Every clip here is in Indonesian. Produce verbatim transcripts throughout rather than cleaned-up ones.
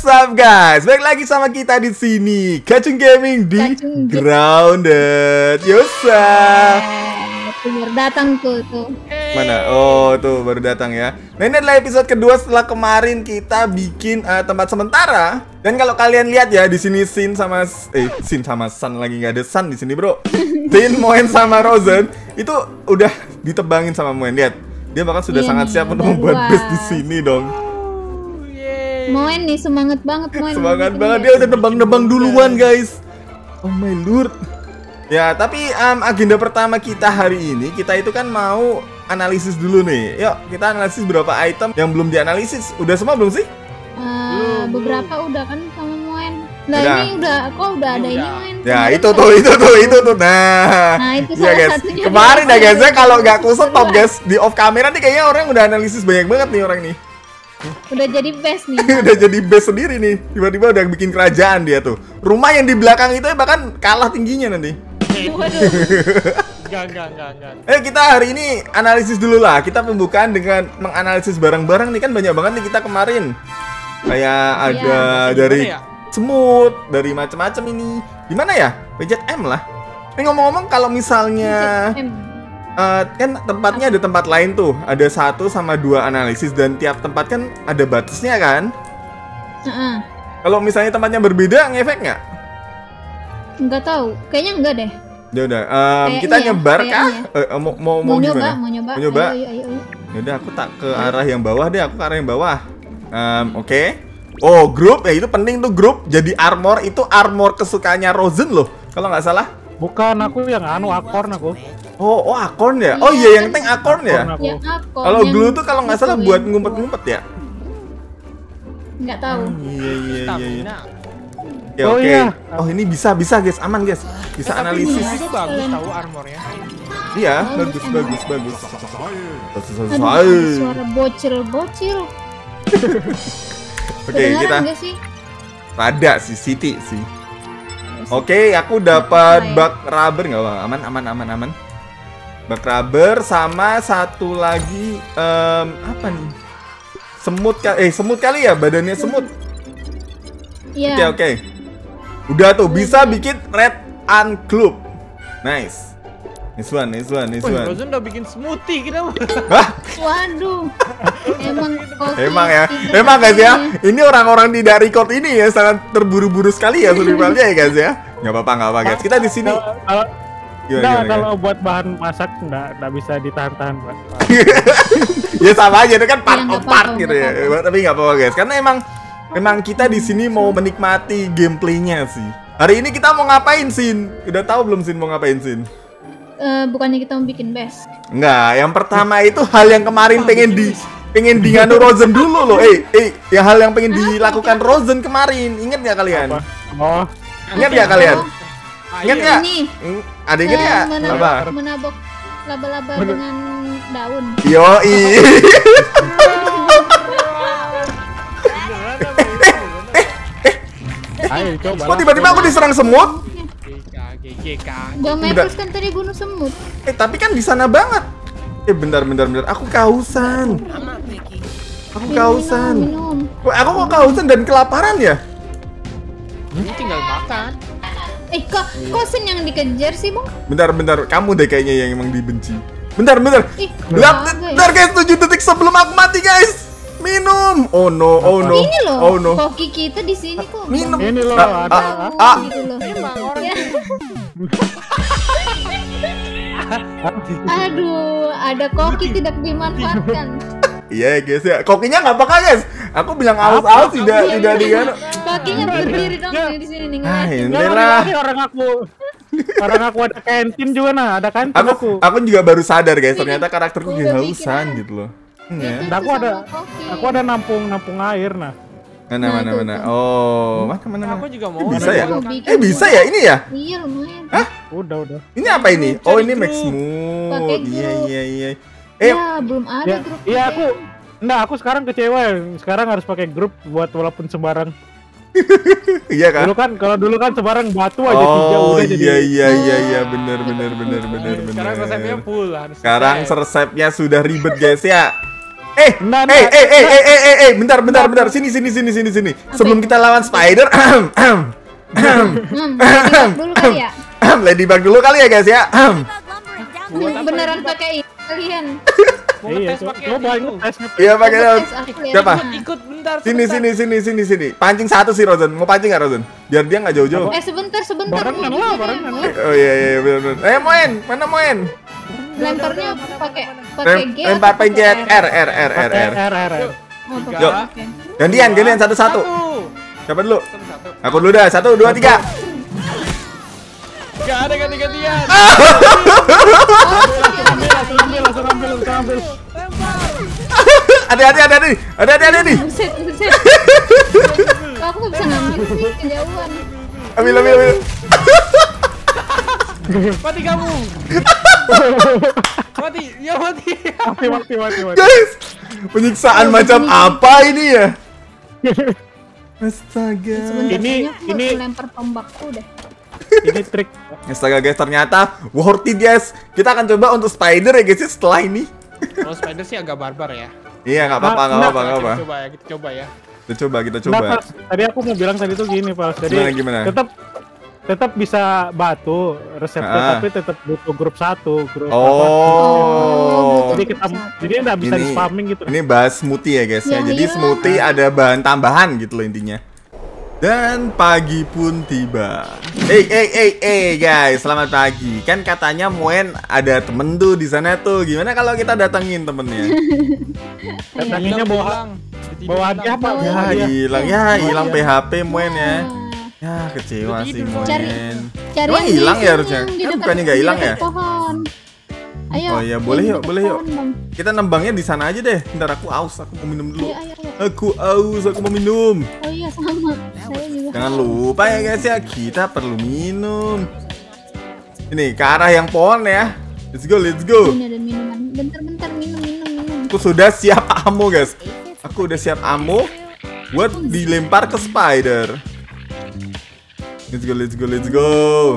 What's up guys? Balik lagi sama kita di sini, Kacung Gaming di Kacung Grounded. Yosa. Baru datang tuh tuh. Mana? Oh tuh baru datang ya. Nah ini adalah episode kedua setelah kemarin kita bikin uh, tempat sementara. Dan kalau kalian lihat ya di sini Sin sama eh Sin sama Sun lagi nggak ada Sun di sini bro. Sin, Moen sama Rosen itu udah ditebangin sama Moen. Lihat, dia bahkan sudah Iya sangat nih, siap untuk udah membuat luas. base di sini dong. Moen nih semangat banget Moen. Semangat Bikin banget, base. dia udah nebang-nebang duluan guys. Oh my lord. Ya tapi um, agenda pertama kita hari ini, kita itu kan mau analisis dulu nih. Yuk kita analisis beberapa item yang belum dianalisis. Udah semua belum sih? Uh, beberapa udah kan sama Moen. Nah Udah. ini udah, kok udah ada ini Moen. Ya Kemarin itu kan- tuh, itu tuh, itu tuh. Nah, Nah, itu iya salah guys. satunya. Kemarin ya guys, ya kalau nggak ku stop guys di off kamera nih kayaknya orang udah analisis banyak banget nih orang nih. Udah jadi best nih. Udah jadi base sendiri nih. Tiba-tiba udah bikin kerajaan dia tuh. Rumah yang di belakang itu bahkan kalah tingginya nanti. Waduh. Enggak, enggak, enggak, enggak. Eh kita hari ini analisis dulu lah. Kita pembukaan dengan menganalisis barang-barang nih kan banyak banget nih kita kemarin. Kayak ada Gimana dari ya? semut, dari macam-macam ini. Gimana ya? Pencet M lah. Ini ngomong-ngomong kalau misalnya M. uh, kan tempatnya ada tempat lain tuh. Ada satu sama dua analisis dan tiap tempat kan ada batasnya kan? Heeh. Kalau misalnya tempatnya berbeda ngefek nggak? Enggak tahu. Kayaknya enggak deh. Ya udah, um, Kayaknya kita ya, nyebar kah? kayaknya. Eh, mau mau Mau, mau nyoba, gimana? mau nyoba. Mau nyoba? Ayo, ayo, ayo. Yaudah aku tak ke arah yang bawah deh, aku ke arah yang bawah. Um, Oke. Oh grup, ya itu penting tuh grup. Jadi armor itu armor kesukaannya Rosen loh, kalau nggak salah. Bukan, aku yang anu akorn aku. Oh, oh akorn ya. Oh iya yang tank akorn ya. Akorn aku. Yang aku. Kalau yang glue tuh kalau nggak salah itu buat yang- ngumpet-ngumpet ya. Nggak tahu. Iya iya iya. iya. Stamina. Ya, Oh, oke. iya. Oh ini bisa bisa guys, aman guys. Bisa Eh, tapi analisis. itu bagus tahu armornya. Iya, Bagus, bagus emang. bagus bagus. Aduh, ada suara bocil-bocil. Oke Kedengaran kita nggak sih? rada sih Siti sih. Oke, aku dapat Apa ya? bak rubber nggak bang? Aman, aman, aman, aman. Bak rubber sama satu lagi em, apa nih? Semut kali, eh semut kali ya badannya semut. Iya. Oke oke. Udah tuh bisa bikin red unclub. Nice. Nice one, nice one, nice Wih, one. Rosen udah bikin smoothie kenapa? Hah? Waduh. Emang kopi Emang ya, tidak emang guys ya. ini. Ini orang-orang tidak record ini ya sangat terburu-buru sekali ya survivalnya ya guys ya. Nggak apa-apa, nggak apa guys. Kita di sini. Kalau kalau Gimana, enggak, gimana, kalau buat bahan masak enggak enggak bisa ditahan-tahan, Pak. Ya sama aja itu kan part Ya, nggak of part apa-apa, gitu ya. nggak Tapi nggak apa-apa guys, karena emang emang kita di sini mau menikmati gameplaynya sih. Hari ini kita mau ngapain Sin? Udah tahu belum Sin mau ngapain Sin? Eh, bukannya kita mau bikin base. Enggak, yang pertama itu hal yang kemarin pengen di pengen di nganu Rosen dulu loh. Eh, eh, yang hal yang pengen dilakukan Rosen kemarin. Ingat nggak kalian? Apa? Oh, Ingat nggak kalian? Ah, Ingat iya. nggak? Ini. Hmm, Ada ingat Eh, nggak? menabok, Apa? menabok laba-laba Men- dengan daun. Yoi. Beneran apa itu? ayo coba. Kok tiba-tiba aku diserang semut? G K, G K, G K. Bang Mepus kan tadi bunuh semut. Eh, tapi kan di sana banget. Eh, bentar, bentar, bentar. Aku kehausan. Aku Minum, kehausan. minum. Kok aku kok kehausan dan kelaparan ya? Ini tinggal makan. Eh, kok kok Sen yang dikejar sih, Bang? Bentar, bentar. Kamu deh kayaknya yang emang dibenci. Bentar, bentar. Ih, Lihat, enggak, bentar guys, tujuh detik sebelum aku mati guys. Minum. Oh no, oh no. Ini loh, Oh no. koki kita di sini kok. Minum. Ini loh Ah, ada. ah, Tahu ah. gitu loh. Emang orang Ya. Aduh, ada koki tidak dimanfaatkan. Iya guys ya. Kokinya nggak apa-apa guys. Aku bilang aus-aus tidak tidak di kan. Kokinya berdiri dong nih di sini nih Ah, ngeliatin. ini Enggak, lah. ini orang aku. Orang aku ada kantin juga nah, ada kantin Aku aku. aku juga baru sadar guys, ternyata karakterku Gua juga udah hausan bikin. gitu loh. Hmm, ya. Itu Nah, aku sama ada koki. aku ada nampung nampung air nah. Mana Nah, mana itu, mana. itu. Oh, mana mana Aku mana. juga mau. Bisa ada ya? gua. Bikin Eh bisa gua. ya ini ya? Iya lumayan. Hah? Udah, udah. Ini apa ini? Grup, Oh cari ini grup. Max Mood. Pakai Iya grup. iya iya. Eh Ya, belum ada Ya, grup. iya aku enggak, aku sekarang kecewa. Sekarang harus pakai grup buat walaupun sembarang. iya kan? Dulu kan kalau dulu kan sembarang batu aja tiga Oh udah iya jadi. iya iya iya bener bener bener bener bener. Sekarang resepnya full harus Sekarang selesai. resepnya sudah ribet guys ya. Eh, Nah, eh, nah, eh, eh, nah. eh, eh, eh, eh, bentar, bentar, bentar. Sini, sini, sini, sini, sini. Sebelum kita lawan Spider, Hmm, ladybug dulu kali ya. Ladybug dulu kali ya guys ya. Buat apa Beneran ini, Bang? pakai ini kalian. Mau Iya, ngetes pakai coba itu. ngetes. Iya pakai Coba daun. tes aku ya. Siapa? Nah. Ikut bentar. Sini, sebentar. sini, sini, sini, sini. Pancing satu sih Rozen. Mau pancing nggak Rozen? Biar dia nggak jauh-jauh. Eh sebentar sebentar. Barengan Ini lah, juga barengan yang lah. Oh iya, iya, benar, benar. Eh, Moen, mana Moen? Lemparnya pakai pakai Lem- G. Lempar atau pakai pencet R? R, R, R, R, R. R R R. Oh, pakai Yuk. R, oke. Gantian, gantian satu-satu. Siapa dulu? Satu-satu. Aku dulu dah. Satu, dua, tiga. Gak ada ganti-gantian. Ambil, langsung ambil, langsung ambil, langsung ambil. Ada, ada, ada nih. Ada, ada, ada nih. Buset, buset. Kok aku nggak bisa ngambil sih kejauhan. Ambil, ambil, ambil. Mati kamu. Mati, ya mati. Mati, mati, mati, mati. Guys, penyiksaan Oh, macam begini. apa ini ya? Astaga. Sebentar, Ini- kayaknya aku ini- harus lempar tombakku deh. Ini trik. Astaga guys, ternyata worth it guys. Kita akan coba untuk Spider ya guys ya, setelah ini. Kalau spider sih agak barbar ya. Iya, nggak apa-apa, nggak Nah, apa-apa, nggak apa. Kita coba ya, kita coba ya. Kita coba, kita Nah, coba. Pas, tadi aku mau bilang tadi tuh gini, Pas. Jadi Gimana, gimana? tetap tetap bisa batu resepnya, Ah. tapi tetap butuh grup satu, grup apa. Oh. Jadi kita jadi nggak bisa di Ini, spamming gitu. ini bahas smoothie ya guys ya. Ya, Jadi iya. smoothie ada bahan tambahan gitu loh intinya. Dan pagi pun tiba. Eh, eh, eh, eh, guys, selamat pagi. Kan katanya Moen ada temen tuh di sana tuh. Gimana kalau kita datengin temennya? Datanginnya bawa Hilang. bawa hadiah apa? Bawa Ya Hadiah. hilang ya, hilang P H P Moen ya. Wah. Ya kecewa Udah sih tidur, Cari- Moen. Cari Emang yang di hilang ya sini, harusnya? yang di Kan dekat- bukannya nggak di hilang dekat ya? Pohon. Ayo. Oh iya, boleh yang di yuk, dekat boleh yuk. pohon, Bang. Kita nembangnya di sana aja deh. Ntar aku aus, aku mau minum dulu. Ayo, ayo, ayo. Aku aus, aku mau minum. Oh iya sama. Saya juga. Jangan lupa ya guys ya, kita perlu minum. Ini ke arah yang pohon ya. Let's go, let's go. Ini ada minuman. Bentar-bentar minum, minum, minum. Aku sudah siap ammo guys. Aku udah siap ammo buat dilempar ke spider. Let's go, let's go, let's go. Oh.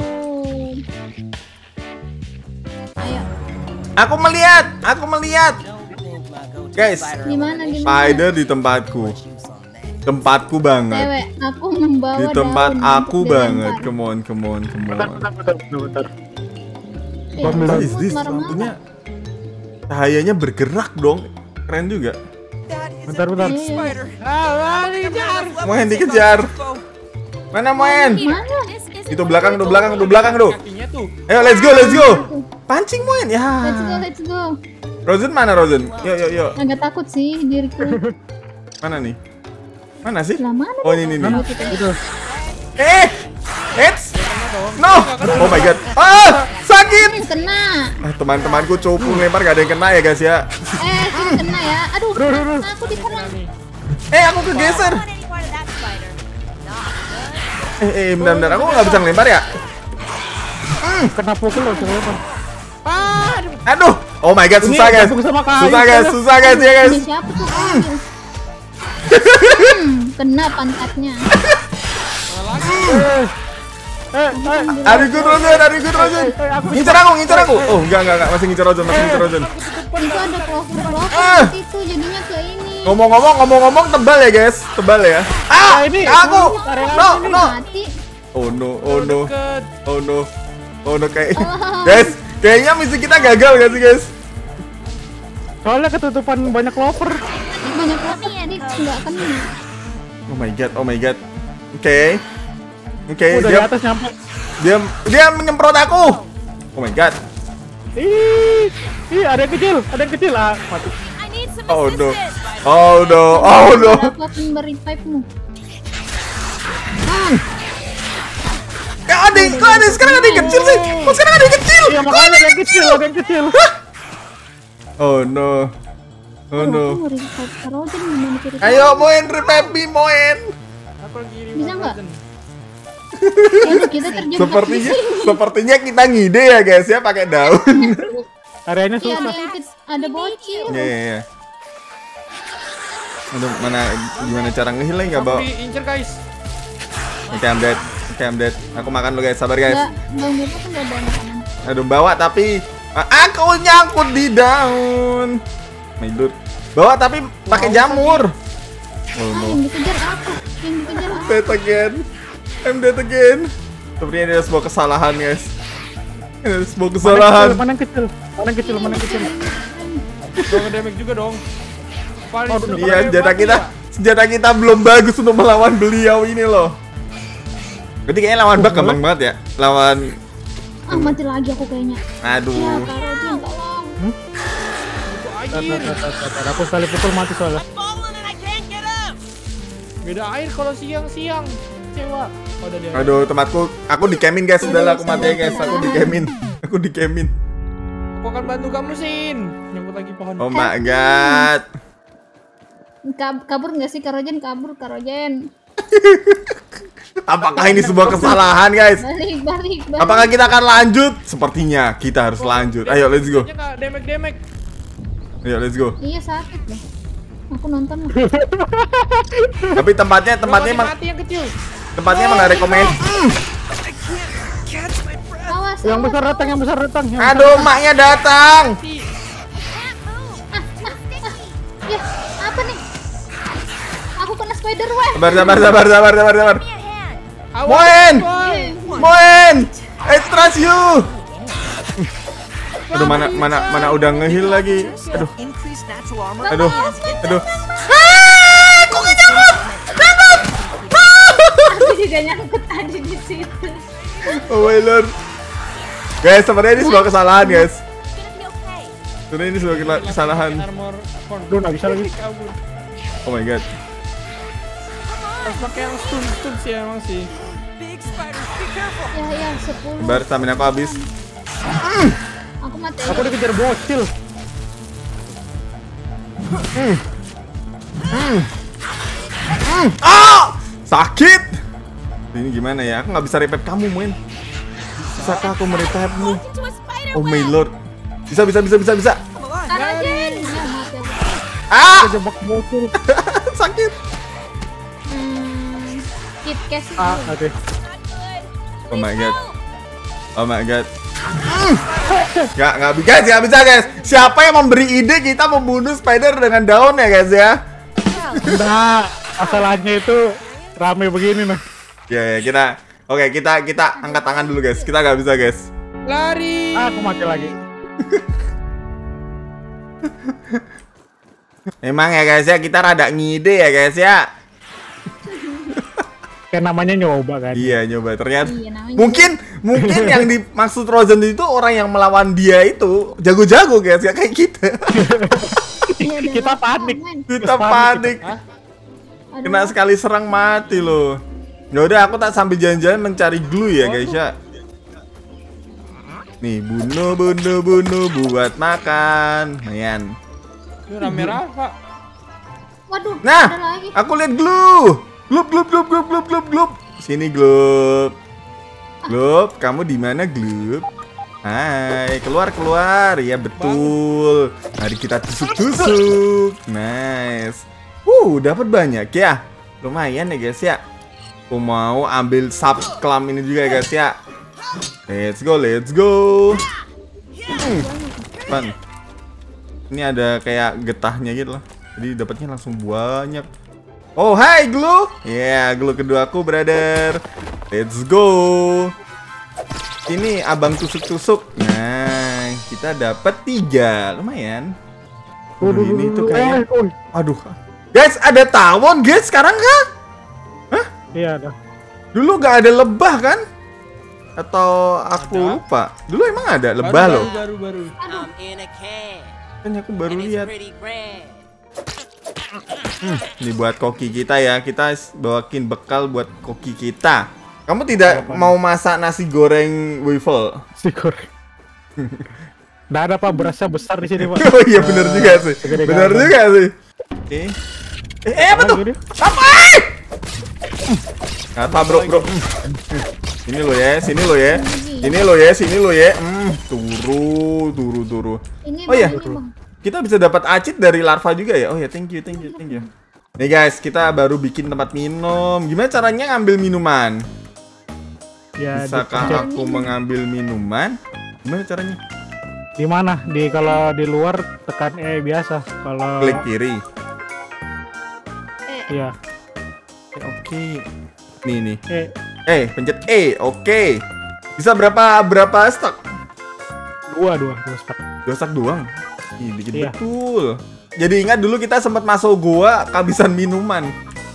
Ayo. Aku melihat, aku melihat. Guys, Gimana gimana? spider di tempatku. Tempatku banget. Cewek, aku membawa Di tempat daun aku untuk banget. dilempar. Come on, come on, come Bentar, on. bentar, bentar, bentar, bentar. Eh, What is this? marah-marah. Lampunya cahayanya bergerak dong. Keren juga. Bentar, bentar. Iya. Ah, lari, jar. Moen dikejar. Mana Moen? Mana? Itu belakang tuh, belakang tuh, belakang tuh. Kakinya tuh. Ayo, let's go, let's go. Pancing Moen ya. Let's go, let's go. Rozen mana Rozen? Yuk, yuk, yuk. Agak takut sih diriku. Mana nih? Mana sih? Lah mana? Oh, ini nih. nih. Itu. Eh, it's no. Oh my god. Ah, sakit. Hmm, kena. Ah, teman-temanku cupu lempar gak ada yang kena ya guys ya. Eh, sini kena ya. Aduh, Aduh, aduh, aduh. aku diserang. Eh, aku kegeser. Eh, eh, bentar-bentar. Aku nggak bisa ngelempar ya? Kena pukul loh, coba. Aduh. Oh my god, susah Ini guys. gabung sama kayu, Susah guys, coba. susah guys ya guys. Ini siapa tuh? Hmm, kena pantatnya. Eh, eh, eh. Ari good Rozen, Ari good Rozen. Ngincer aku, ngincer aku. Oh, enggak, enggak, enggak. Masih ngincer Rozen, masih ngincer Rozen. Itu ada clover-clover Ah. itu jadinya ke ini. Ngomong-ngomong, ngomong-ngomong tebal ya guys. Tebal ya. Ah, ini, aku. area No, Ini no. mati. Oh no, oh no. Deket. Oh no. Oh no kayak Oh. guys, kayaknya misi kita gagal gak sih guys? Soalnya ketutupan banyak lover. Banyak lagi ya, dia nggak kena. Oh my god, oh my god. Oke. Oke, Udah dia di atas nyampe. dia dia menyemprot aku. Oh my god. Ih, ih ada yang kecil, ada yang kecil ah, mati. Oh no. Oh no. Oh no. Aku akan merevive-mu. Ya ada, kok ada sekarang ada yang kecil sih? Kok sekarang ada yang kecil? Iya Kok makanya ada ada yang yang kecil, ada yang kecil. Oh no. Oh no. Aku mau revive Rozen gimana ceritanya? Ayo Moen, revive me Moen. Aku lagi Bisa remote nggak? Rozen. Ya, kita terjebak Sepertinya di sini. sepertinya kita ngide ya guys ya pakai daun. Areanya Iya, ada susah. yang ke- ada bocil. Iya iya iya. Aduh, mana gimana cara ngehealing nggak bawa? Aku diincer guys. Oke, I'm dead. Oke, I'm dead. Aku makan dulu guys, sabar guys. Enggak, Bang Bepo kan nggak ada makanan. Aduh, bawa tapi ah, aku nyangkut di daun. My lord. Bawa tapi pakai jamur. Oh Ah, no. yang dikejar aku. Yang dikejar aku. Dead again. I'm dead again. Sepertinya ini ada sebuah kesalahan, guys. Ini ada sebuah kesalahan. Mana yang kecil? Mana yang kecil? Mana yang kecil? Dong damage juga dong. Paling Oh, sudah Iya, pakai senjata mati kita, ya? senjata kita belum bagus untuk melawan beliau ini loh. Berarti kayaknya lawan bug gampang banget ya. Lawan, Ah, mati lagi aku kayaknya. Ya, aduh. Karo Jen, tolong. Itu Tar, air. tar, tar, tar, tar. Aku sekali pukul mati soalnya. Beda air kalau siang-siang. Kecewa. Oh, udah dia. Aduh, tempatku, aku dikemin guys. Sudahlah, aku mati ya guys. Aku dikemin, aku dikemin. Aku akan bantu kamu, Sin. Nyangkut lagi pohon. Oh my god. Kab- kabur nggak sih Karo Jen? Kabur Karo Jen. Apakah ini sebuah kesalahan guys? Balik, balik, balik. Apakah kita akan lanjut? Sepertinya kita harus lanjut. Ayo, let's go. Dia nggak damage-damage. Ayo, let's go. Iya sakit loh. Aku nonton loh. Tapi tempatnya, tempatnya Belum emang, mati yang kecil. tempatnya emang gak rekomend. Awas, Yang awas. besar datang, yang besar datang. yang besar. Aduh, maknya datang. Mati. Ya, apa nih? Aku kena spider web. Sabar, sabar, sabar, sabar, sabar, sabar. Awas, Moen! boy. Moen! I trust you. Aduh, mana mana mana udah ngehil lagi. Aduh, aduh, aduh. Aku juga nyangkut tadi di situ. Oh my lord. Guys, sebenarnya ini sebuah kesalahan, guys. Sebenarnya ini sebuah kela- kesalahan. Armor corn. Aduh, nggak bisa lagi. Kabur. Oh my god. Harus pakai yang stun stun sih emang sih. Ya, ya, sepuluh. Sabar, stamina aku habis. Aku mati. Aku dikejar bocil. Ah! Sakit. Ini gimana ya? Aku nggak bisa revive kamu, Moen. Bisakah aku merevive-mu? Oh my lord. Bisa, bisa, bisa, bisa, bisa. Karo Jen. Ya, mati aku. Ah! Kejebak bocil. Sakit. Hmm, Kit cash itu. Ah, oke. Oh my god. Oh my god. Gak, gak bisa guys, gak bisa guys. Siapa yang memberi ide kita membunuh spider dengan daun ya guys ya? Nah, masalahnya itu rame begini nah. Ya, ya kita. Oke, kita kita angkat tangan dulu guys. Kita gak bisa guys. Lari. Ah, aku mati lagi. Emang ya guys ya, kita rada ngide ya guys ya. Kayak namanya nyoba kan. Iya, nyoba ternyata. Iya, namanya Mungkin mungkin yang dimaksud Rosen itu orang yang melawan dia itu jago-jago guys, gak kayak kita. Iya, ada Kita apa, panik. men? Kita Terus panik panik. Hah? Ada Kena apa? sekali serang mati loh. Ya udah, aku tak sambil jalan-jalan mencari glue ya guys ya. Nih, bunuh bunuh bunuh buat makan. Lumayan. Itu rame Rafa. Waduh, ada Nah, lagi. aku lihat glue. Glub glub glub glub glub glub glub. Sini glub. Glub, kamu di mana glub? Hai, keluar keluar. Ya betul. Mari kita tusuk-tusuk. Nice. Uh, dapat banyak ya. Lumayan ya guys ya. Aku mau ambil sub kelam ini juga ya guys ya. Let's go, let's go. Hmm, fun. Ini ada kayak getahnya gitu loh. Jadi dapatnya langsung banyak. Oh, hai glue. Ya, yeah, glue keduaku, brother. Let's go. Ini abang tusuk-tusuk. Nah, kita dapat tiga. Lumayan. Waduh, ini tuh kayaknya. Eh, oh, Aduh. Guys, ada tawon, guys, sekarang kah? Hah? iya ada. Dulu gak ada lebah kan? Atau aku Ada. lupa? Dulu emang ada lebah Baru, loh. Baru baru. I'm in a can, Kan aku baru and it's lihat. pretty grand. Ini buat koki kita ya. Kita s- bawakin bekal buat koki kita. Kamu tidak mau masak nasi goreng waffle? Si goreng. Nggak ada pak, berasnya besar di sini pak. Oh iya bener juga sih. segede Bener gaban. juga sih. Oke. Eh, eh apa tuh? Gini. Apa? Apa bro bro? Hmm. Sini lo ya, sini lo ya. Sini lo ya, sini lo ya. Hmm, turu, turu, turu. Ini Oh bang, iya. ini bang. Kita bisa dapat acid dari larva juga ya? Oh ya, thank you, thank you, thank you. Nih guys, kita baru bikin tempat minum. Gimana caranya ngambil minuman? Ya, Bisakah dipencet. aku mengambil minuman? Gimana caranya? Di mana? Di kalau di luar tekan E biasa. Kalau Klik kiri. Eh, iya. Oke. Nih nih. E. Eh, pencet E. Oke. Bisa berapa berapa stack? Dua, dua, dua stack. Dua stack doang. Ih, dikit Iya. betul. Jadi ingat dulu kita sempat masuk gua kehabisan minuman.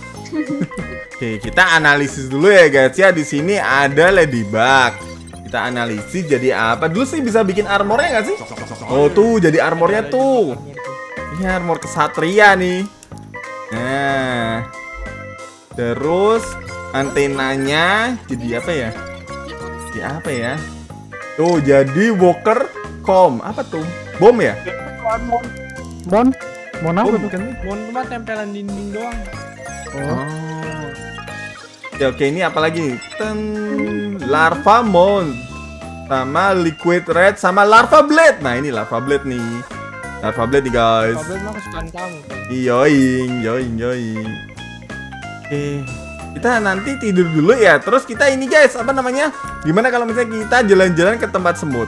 Oke, kita analisis dulu ya guys ya. Di sini ada ladybug. Kita analisis jadi apa? Dulu sih bisa bikin armornya nggak sih? Oh tuh, jadi armornya tuh. Ini armor kesatria nih. Nah, terus antenanya jadi apa ya? Jadi apa ya? Tuh, jadi walker com. Apa tuh? Bom ya? Mon, mon apa Bom tuh? kan? Mon cuma tempelan dinding doang. Oh. Oke, oke, ini apa lagi? Ten larva mon sama liquid red sama larva blade. Nah, ini larva blade nih. Larva blade nih, guys. Problem mah kesukaan kamu. Yoing, yoing, yoing. Oke. Kita nanti tidur dulu ya. Terus kita ini, guys, apa namanya? Gimana kalau misalnya kita jalan-jalan ke tempat semut?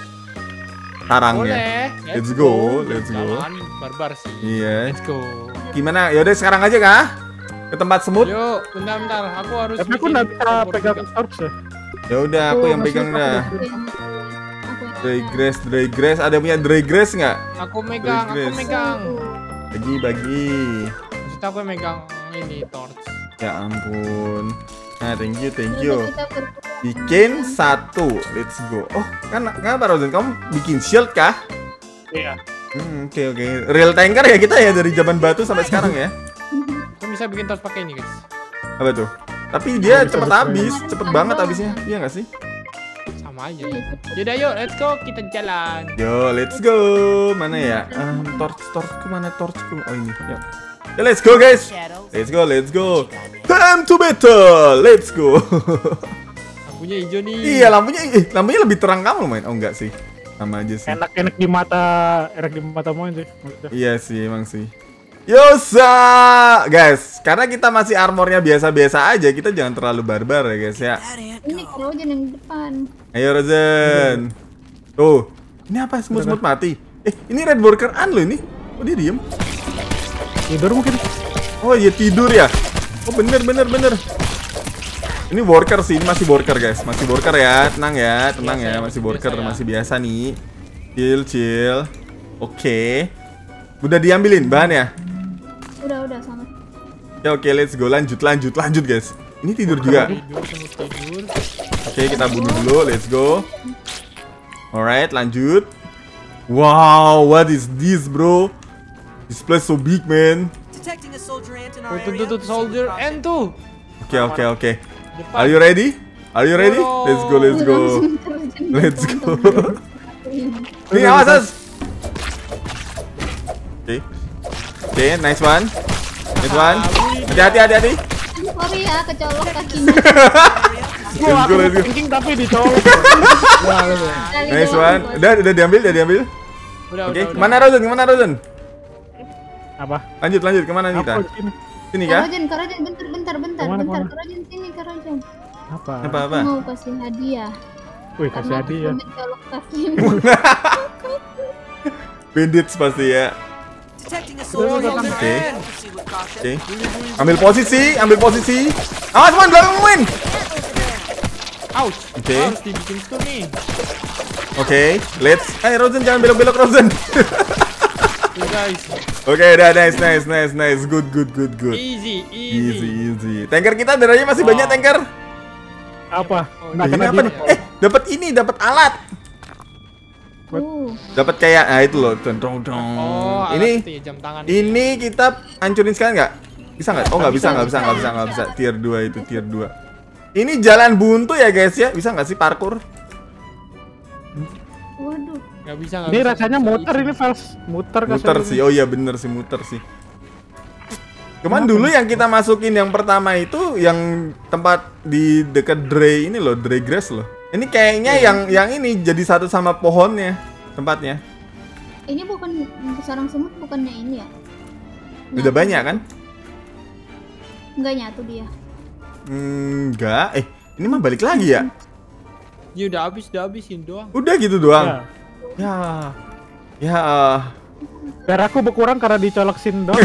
Sarangnya. Boleh. Let's go, let's go. Jalan barbar sih. Iya. Let's go. Gimana? Yaudah sekarang aja kah? Ke tempat semut? Yuk, bentar-bentar. Aku harus. Tapi aku bikin nggak bisa kompor pegang juga. torch ya. Ya udah, aku yang pegang dah. aku yang- aku yang- Dry grass, dry grass. Ada punya dry grass nggak? Aku megang, aku Grace. megang. Bagi, bagi. Maksudnya aku megang ini torch. Ya ampun. Nah, thank you, thank Udah, you. kita berdua. Bikin satu. Let's go. Oh, kan kenapa Rosen? Kamu bikin shield kah? Iya. Hmm, oke oke. Real tanker ya kita ya dari zaman batu sampai sekarang ya. Aku bisa bikin torch pakai ini, guys. Apa tuh? Tapi dia Bisa cepet betul. habis, cepet banget habisnya. Iya nggak sih? Sama aja. Iya, Yaudah, yuk, let's go. Kita jalan. Yo, let's go. Mana ya? Um, torch, torchku mana torchku? Oh ini. Yuk. Ya, let's go guys. Let's go, let's go. Time to battle. Let's go. Lampunya hijau nih. Iya, lampunya eh, lampunya lebih terang kamu main. Oh enggak sih. Sama aja sih. Enak-enak di mata, enak di mata main sih. maksudnya. Iya sih, emang sih. Yosa, guys, karena kita masih armornya biasa-biasa aja, kita jangan terlalu barbar ya guys ya. Ini Rojan yang depan. Ayo Rozen. Tuh, ini apa? Semut-semut mati. Eh, ini red worker an lo ini. Oh dia diem. Tidur mungkin. Oh iya tidur ya. Oh bener bener bener. Ini worker sih, ini masih worker guys, masih worker ya, tenang ya, tenang ya, masih worker, masih biasa nih. Chill chill. Oke. Udah diambilin bahan ya? Udah, udah sama. Ya oke, let's go, lanjut lanjut lanjut guys. Ini tidur juga. Tidur, semut tidur. Oke, kita bunuh dulu, let's go. Alright, lanjut. Wow, what is this bro? This place so big man. Detecting a soldier ant in Oh, our tuh, area. tuh, tuh, soldier and tuh. Oke oke oke. Depan. Are you ready? Are you ready? Let's go, let's go. Let's go. Nih awas awas. Oke. Oke, nice one. Nice one. Hati-hati hati-hati. Sorry ya, kecolok kakinya. Let's go, let's go. Thinking tapi dicolok. Dari Nice doang, one. bos. Udah udah diambil, udah diambil. Udah, Oke, udah, udah. kemana Rozen? Kemana Rozen? Apa? Lanjut lanjut kemana nih kita? Apa di sini? Sini Kak kah? Rojan, Kak Rojan, bentar, bentar, bentar, Kemana, bentar. kemana? Kak Rojan sini, Kak Rojan. Apa? Apa apa? Aku mau kasih hadiah. Wih, kasih Karena aku hadiah. mencolok kakimu. Bandits pasti ya. Detecting a Oh, soldier soldier ant. Oke. and. Proceed with caution. Oke. Ambil posisi, ambil posisi. Awas man, belakang win. Ouch. Oke. Harus dibikin stun nih. Oke, let's. Eh Rozen jangan belok-belok Rozen. Tuh guys. Oke, udah nice nice nice nice. Good good good good. Easy, Easy easy. easy. Tanker kita darahnya masih banyak Wow. tanker. Apa? Oh, Nah, Ini kena apa dia. nih? Eh, dapat ini, dapat alat. Uh, Dapat kayak ah itu loh. Dong dong dong. Oh, alat Ini itu ya, jam tangan. ini kita hancurin sekarang nggak? Bisa nggak? Oh nggak bisa nggak bisa nggak bisa nggak bisa. Tier dua itu tier dua. Ini jalan buntu ya guys ya. Bisa nggak sih parkour? waduh. Gak bisa, gak Ini bisa. rasanya Bisa, muter easy. ini Fels. Muter kasih Muter ini. sih. Oh iya bener sih muter sih. Cuman dulu yang kita masukin yang pertama itu yang tempat di dekat Dray ini loh, Dray Grass loh. Ini kayaknya yang yang ini jadi satu sama pohonnya tempatnya. Ini bukan sarang semut, bukannya ini ya? Udah banyak kan? Enggak nyatu dia. Hmm, enggak. Eh, ini mah balik lagi ya? Ya udah habis, udah habisin doang. Udah gitu doang. Ya. Ya. Ya. Biar aku berkurang karena dicolok sin dong.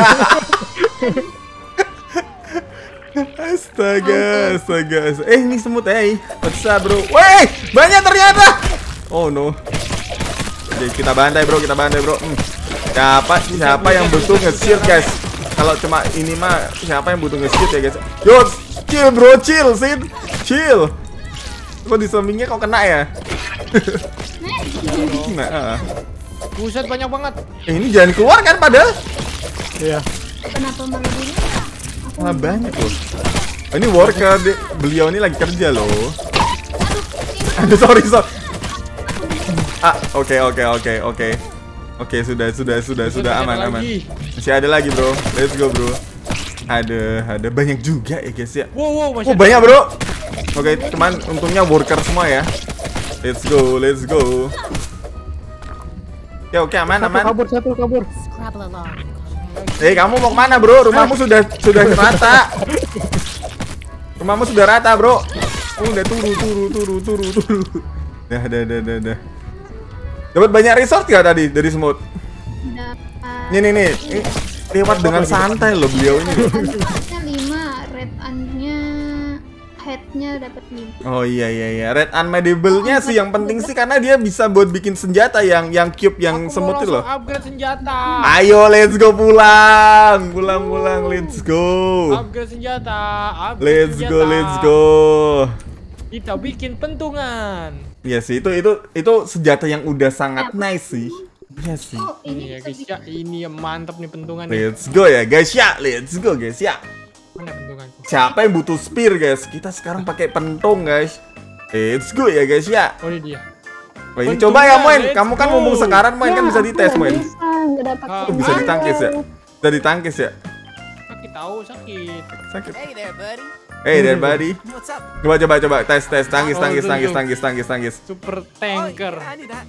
Astaga, astaga, astaga. Eh, ini semut, eh. What's up, bro? Weh, banyak ternyata. Oh no. Oke, kita bantai, bro, kita bantai, bro. Hmm. Siapa, siapa yang butuh nge-shield, guys? Kalau cuma ini mah, siapa yang butuh nge-shield ya, guys? Yo, chill, bro, chill, Sin. Chill. Kok di sampingnya kok kena ya? Nah. Buset banyak banget. Eh, ini jangan keluar kan padahal? Iya. Kenapa malah gini? Malah banyak loh. Oh, ini worker, dia, beliau ini lagi kerja loh. Aduh, sorry, sorry. Ah, oke, oke, oke, oke. Oke, sudah, sudah, sudah, sudah aman, aman. Masih ada lagi, bro. Let's go, bro. Ada, ada banyak juga ya, guys ya. Wow, wow, masih Oh, banyak, bro. Oke, cuman untungnya worker semua ya. Let's go, let's go. Ya, oke, aman, Satu aman. kabur, satu kabur. Eh, kamu mau kemana, bro? Rumahmu sudah sudah rata. Rumahmu sudah rata, bro. Oh, udah turu, turu, turu, turu, turu. Dah, dah, dah, dah, dah. Dapat banyak resource gak tadi dari semut? Dapat. Nih, nih, nih. Ini lewat dengan santai loh beliau ini. Resource-nya lima, red ant-nya head-nya dapat lima. Oh iya iya iya. Red unmedible-nya sih yang penting sih karena dia bisa buat bikin senjata yang yang cube yang Aku semut mau itu loh. langsung upgrade senjata. Ayo, let's go pulang. Pulang pulang, let's go. Upgrade senjata. Upgrade Let's senjata. go, let's go. Kita bikin pentungan. Iya sih, itu itu itu senjata yang udah sangat nice sih. Iya sih. Oh, Ini ini ya bisa guys bikin. ya, ini ya mantap nih pentungan nih. Let's go ya guys ya. Let's go guys ya. Mana pentunganku? Siapa yang butuh spear guys? Kita sekarang pakai pentung guys. Let's go ya guys ya. Oh ini dia. Wah, ini Pentung coba ya ya, Moen. let's Kamu kan go. ngomong sekarang Moen kan Ya, bisa aku dites nggak Moen. Bisa, nggak dapat. Ah, Oh, bisa ditangkis ya? Bisa ditangkis ya? Sakit tahu sakit. Sakit. Hey there, buddy. Hey there buddy. What's up? Coba coba coba tes tes tangkis Oh, tangkis tentu. tangkis tangkis tangkis tangkis. Super Oh, tanker. yeah, I knew that.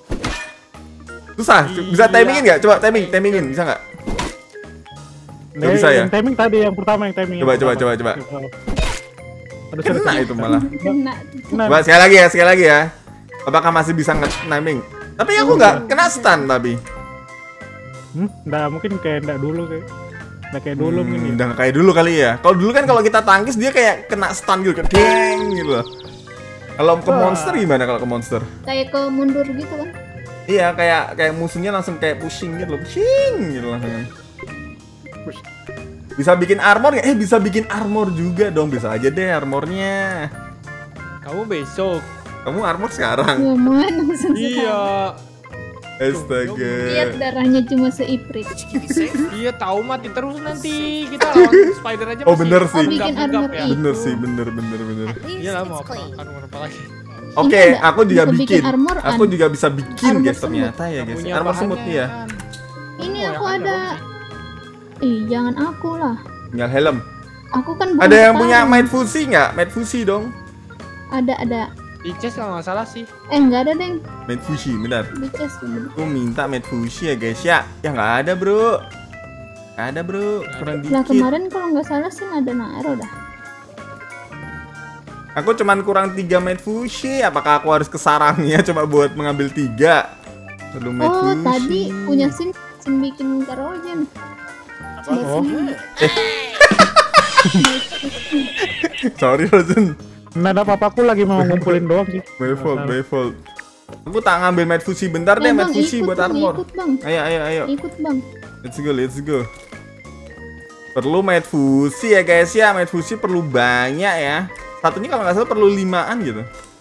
Susah. Bisa Iya. timingin nggak? Coba timing timingin bisa nggak? Nggak bisa ya? Yang timing tadi yang pertama yang timing. Coba, yang coba, pertama. coba, coba. Aduh, Kena sorry. itu malah. Kena. Nah, Coba sekali lagi ya sekali lagi ya. Apakah masih bisa nge-timing? Tapi aku nggak kena stun tapi. Hmm, nggak mungkin kayak nggak dulu kayak. Nggak kayak dulu Hmm, mungkin. Ya. udah nggak kayak dulu kali ya. Kalau dulu kan kalau kita tangkis dia kayak kena stun gitu, kayak deng gitu loh. Kalau ke monster gimana kalau ke monster? Kayak ke mundur gitu kan. Iya, kayak kayak musuhnya langsung kayak pushing gitu loh, pushing gitu langsung. Push. Bisa bikin armor nggak? Eh, bisa bikin armor juga dong, bisa aja deh armornya. Kamu besok. Kamu armor sekarang. Ya mana langsung sekarang. Iya. Astaga. Lihat darahnya cuma seiprit. Iya tahu mati terus nanti. Kita lawan spider aja. Oh, masih bener sih. Oh, bikin gegap-gegap armor ya. itu. Bener sih, bener bener bener. Iya lah mau apa? Armor apa lagi? Oke, Ini ada- aku juga bisa bikin. bikin armor Aku an- juga bisa bikin armor guys semut. ternyata ya Nggak guys. punya Armor bahannya semut iya. kan. Ini Oh, aku yang ada. Ih, jangan aku lah. Tinggal helm. Aku kan bukan Ada yang punya petarung. Might Fusi nggak? Might Fusi dong. Ada ada. Di chest kalau nggak salah sih. Eh nggak ada deng. Might Fusi, benar. Di chest bener. Aku minta Might Fusi ya guys ya. Ya nggak ada bro. Nggak ada bro. Kurang Lah dikit. kemarin kalau nggak salah sih ada Naero dah. Aku cuman kurang tiga Might Fusi. Apakah aku harus ke sarangnya coba buat mengambil tiga? Perlu Might Oh Fusi. tadi punya Sin Sin bikin Karogen. Oh, Sorry Rosen. nah ada papaku lagi mau ngumpulin doang sih. My fault, my fault. Aku tak ngambil Might Fusi bentar deh, Eh, Might bang, Fusi ikut buat bang, armor. ikut bang. Ayo, ayo, ayo. Ikut bang. Let's go, let's go. Perlu Might Fusi ya guys ya. Might Fusi perlu banyak ya. Satunya kalau nggak salah perlu limaan gitu.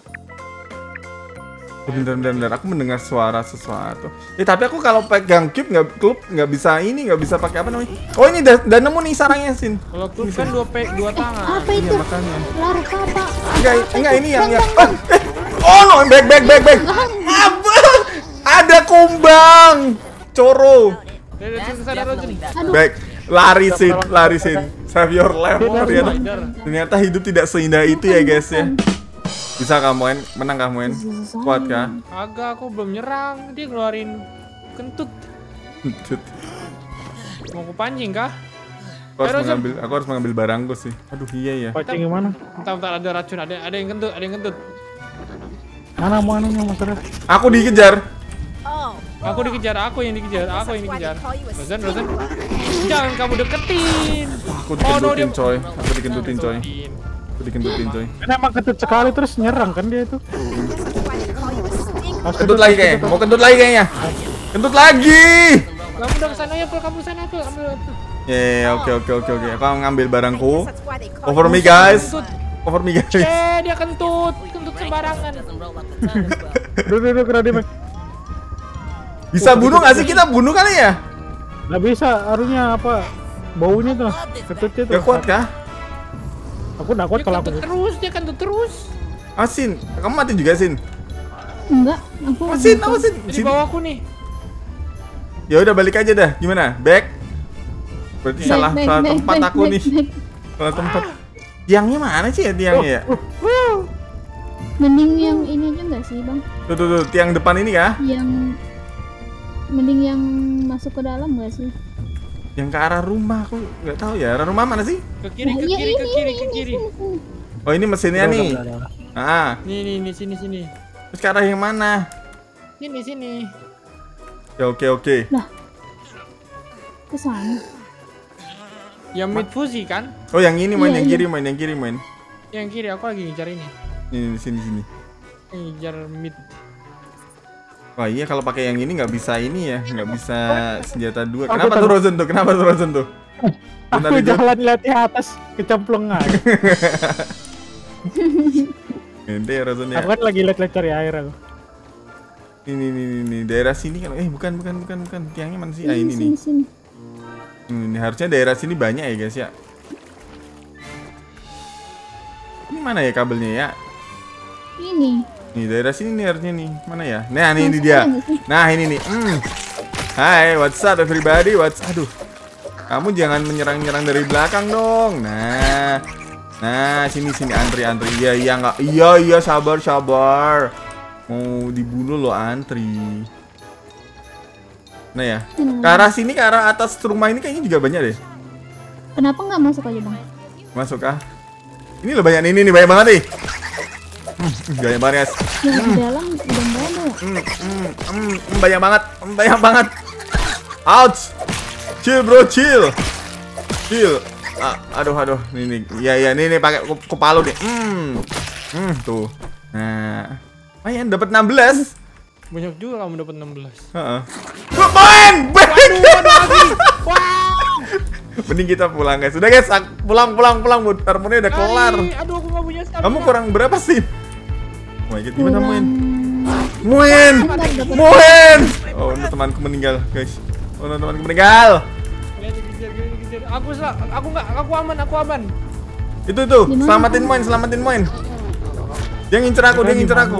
Oh, bentar, bentar, bentar. Aku mendengar suara sesuatu. Eh tapi aku kalau pegang cube nggak klub nggak bisa ini nggak bisa pakai apa namanya? Oh ini udah, udah nemu nih sarangnya Sin. Kalau klub kan dua pe dua tangan. Apa itu? makanya. Larva apa? Enggak, Apa enggak itu? ini yang Bang, yang. bang, Oh, eh. Oh no, back back back back. Abang, ada kumbang. Coro. Dari sini sana Rosen. Aduh. Back. Lari Sin, lari Sin. Save your life. Oh, Ternyata, spider. ternyata hidup tidak seindah itu ya guys ya. Bisa kamu En? Menang kamu En? Kuat kah? Agak aku belum nyerang. Dia ngeluarin kentut. Mau aku pancing kah? Aku harus Ayo, Rosen. mengambil, aku harus mengambil barangku sih. Aduh iya ya. Pancing gimana? Bentar, bentar ada racun, ada ada yang kentut, ada yang kentut. Mana mau anunya mas Res? Aku dikejar. Aku dikejar, aku yang dikejar, aku yang dikejar. Rosen, Rosen. Jangan kamu deketin. Aku Oh, no, dikentutin dia- coy. Aku dikentutin coy. Aku dikentutin coy. Kan emang kentut sekali terus nyerang kan dia itu. Pas Kentut lagi kayaknya. Mau kentut lagi kayaknya. Kentut lagi. Kamu udah kesana ya, Pul. Kamu sana tuh, ambil. Ya, ya, ya, oke, oke, oke, oke. Aku ngambil barangku. Over me guys. Over me guys. Eh, dia kentut, kentut sembarangan. Duh, duh, duh, kena dia. Mek. Bisa bunuh nggak sih kita? Bunuh kali ya? Nggak bisa, harusnya apa? Baunya tuh, kentutnya tuh. Gak kuat kah? Aku nggak kuat Dia kalau aku. kentut terus, dia kentut terus. Ah, Sin. Kamu mati juga, Sin? Enggak, aku Oh, Sin, apa Sin? Di Sin. bawahku nih. Ya udah balik aja dah. Gimana? Back? Berarti Back, salah back, salah back, tempat back, aku back, nih. back. Salah tempat. Tiangnya mana sih ya tiangnya ya? Mending yang ini aja nggak sih bang? Tuh tuh tuh, tiang depan ini kah? Yang mending yang masuk ke dalam nggak sih? Yang ke arah rumah aku nggak tahu ya. Arah rumah mana sih? Ke kiri, Nah, ke iya, kiri, ke ini, kiri, ini, ke ini, kiri. sini, sini. Oh ini mesinnya Udah, nih. udah, udah, udah. Ah, Nih, nih, nih, sini, sini. terus ke arah yang mana? Sini, sini. Ya oke oke. Ke sana. Yang mid fusi kan? Oh yang ini main, Iya, yang iya. kiri main, yang kiri main. Yang kiri aku lagi ngejar ini. Ini di sini sini. Ngejar mid. Wah iya kalau pakai yang ini nggak bisa ini ya, nggak bisa senjata dua. Aku Kenapa tuh tahu. Rosen tuh? Kenapa tuh Rosen tuh? Bentar Aku aja. jalan lihat di atas, kecemplung aja. Gede Rosen ya. Aku kan lagi lihat-lihat cari air aku. Ini ini ini, ini. Daerah sini kan. Eh bukan bukan bukan bukan. Tiangnya mana sih? Ah ini nih. sini, sini. Ini harusnya daerah sini banyak ya guys ya. Ini mana ya kabelnya ya? Ini. Nih daerah sini nih harusnya nih. Mana ya? Nah nih ini Masuk dia. aja nggak sih? Nah ini nih. Hmm. Hai, what's up everybody? What's aduh. Kamu jangan menyerang-nyerang dari belakang dong. Nah. Nah, sini sini antri antri. Iya iya nggak. Iya iya sabar sabar. Mau dibunuh lo antri. Nah ya. Hmm. Ke arah sini ke arah atas rumah ini kayaknya juga banyak deh. Kenapa nggak masuk aja bang? Masuk ah. Ini loh banyak ini nih banyak banget nih. Hmm, banyak banget guys. Yang di dalam udah nggak ada. Hmm, hmm, hmm, hmm, banyak banget, hmm, banyak banget. Ouch. Chill bro, chill. Chill. Ah, aduh aduh, nih nih. Iya iya, nih nih pakai ke- kepala nih. Hmm. Hmm, tuh. Nah. Lumayan dapat enam belas. Banyak juga kamu dapat enam belas. Heeh. Main! Mending kita pulang guys. Udah guys, ak- pulang pulang pulang. Harmoni udah kelar. Ay, aduh aku gak punya stamina. Kamu kurang berapa sih? Oh my god, gimana Kurang. Muin? Muin! Muin! Oh, no, temanku meninggal, guys. Oh, no, temanku meninggal. Dia dikejar, dia dikejar. Aku sel aku nggak, aku aman, aku aman. Itu tuh, Gimana? selamatin Muin, selamatin Muin. Dia ngincer aku, dia ngincer aku.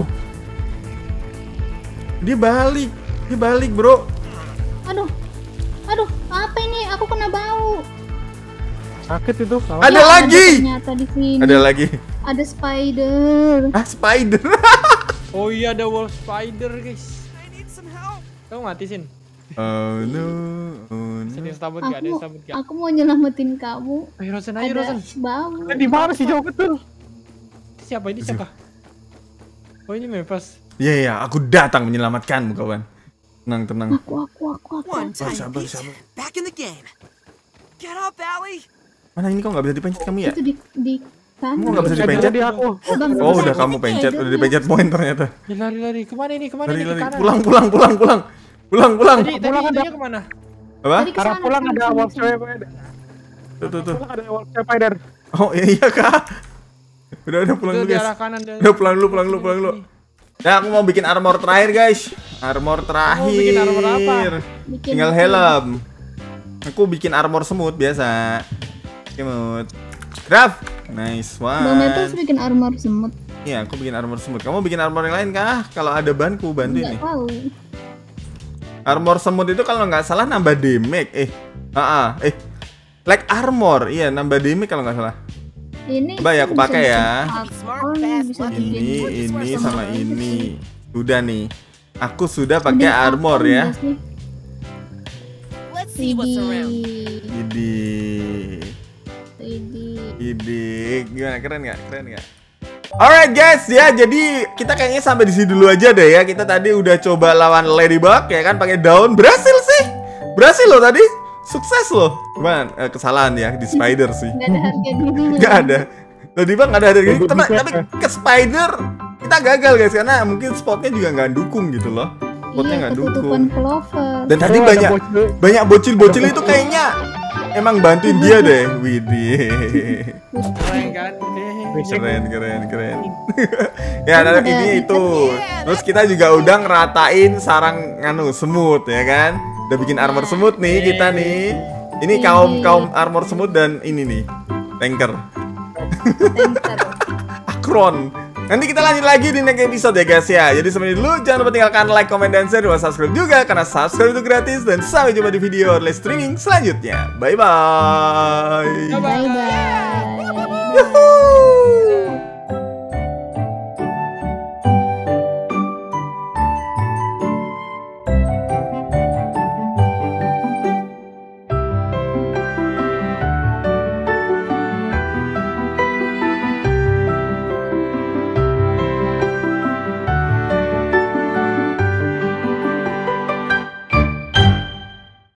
Dia balik. Dia balik, Bro. Aduh, aduh, apa ini? Aku kena bau. Sakit itu. kalau- Ada Ya, lagi. Ternyata di sini. Ada lagi. Ada spider. Ah, spider. Oh iya ada wall spider guys. I need some help. Kamu mati Sin. Oh no. Oh no. Sini stabut gak? Ada Aku, stabut gak? aku mau nyelamatin kamu. Ayo Rosen, ayo Ada Rosen. bau. Eh, di mana sih jauh betul? Siapa ini siapa? Oh ini Memphis. Iya, iya, aku datang menyelamatkanmu, kawan. Tenang, tenang. Aku, aku, aku, aku. One Sabar, time sabar, beat. sabar. Back in the game. Get up, Allie. Mana ini kok nggak bisa dipencet kamu ya? Itu di di kan. Kamu nggak bisa Jadi dipencet? di aku. Bang, Oh, bisa udah aku kamu pencet, aja udah ya. dipencet poin ternyata. Ya, lari lari kemana ini? Kemana Lari, ini? Ke lari. kanan. Pulang, pulang, pulang, pulang. Pulang, pulang. Tadi tadi Pulang ada. itunya kemana? Apa? Tadi ke Arah sana, pulang sana, ada sana, wall sana. spider. Tuh, tuh, tuh. Pulang ada wall spider. Oh, iya, iya, Kak. Udah, udah pulang Itu dulu, di guys. arah kanan. dia. Udah pulang dulu, pulang dulu, pulang dulu. Ya, aku mau bikin armor terakhir, guys. Armor terakhir. bikin armor apa? Bikin Tinggal bikin. helm. Aku bikin armor semut biasa. Semut. Craft. Nice Bang Metal one. bikin armor semut. Iya, aku bikin armor semut. Kamu bikin armor yang lain kah? Kalau ada banku bantu ini. Enggak tahu. Armor semut itu kalau nggak salah nambah damage. Eh, ah, eh, like armor, iya nambah damage kalau nggak salah. Ini Coba ya, aku bisa pakai ya. dicetak. Oh, ini bisa Ini, dibikin ini semut. sama ini. Sudah nih. Aku sudah pakai Udah armor apa ya. enggak sih? Let's see what's around. Widih. Ini, Widih. ini, gimana keren nggak? Keren nggak? Alright guys, ya jadi kita kayaknya sampai di sini dulu aja deh ya. Kita tadi udah coba lawan Ladybug ya kan pakai daun, berhasil sih. Berhasil loh tadi. Sukses loh. Cuman eh, kesalahan ya di Spider sih. Gak ada harga diri. Gak ada. Ladybug gak ada harga diri. Teman, tapi ke Spider kita gagal guys karena mungkin spotnya juga nggak dukung gitu loh. Spotnya Iya, nggak ketutupan dukung. clover. Dan tadi Aduh, ada banyak bocil. banyak bocil-bocil itu kayaknya emang bantuin dia deh. Widih. Keren kan? Keren, keren, keren. Ya, nah, ini itu. Terus kita juga udah ngeratain sarang nganu semut ya kan. Udah bikin armor semut nih kita nih. Ini kaum kaum armor semut dan ini nih tanker. Tanker. Akron. Nanti kita lanjut lagi di next episode ya guys ya. Jadi sampai dulu, jangan lupa tinggalkan like, comment, dan share, dan subscribe juga karena subscribe itu gratis. Dan sampai jumpa di video live streaming selanjutnya. Bye bye. Bye bye.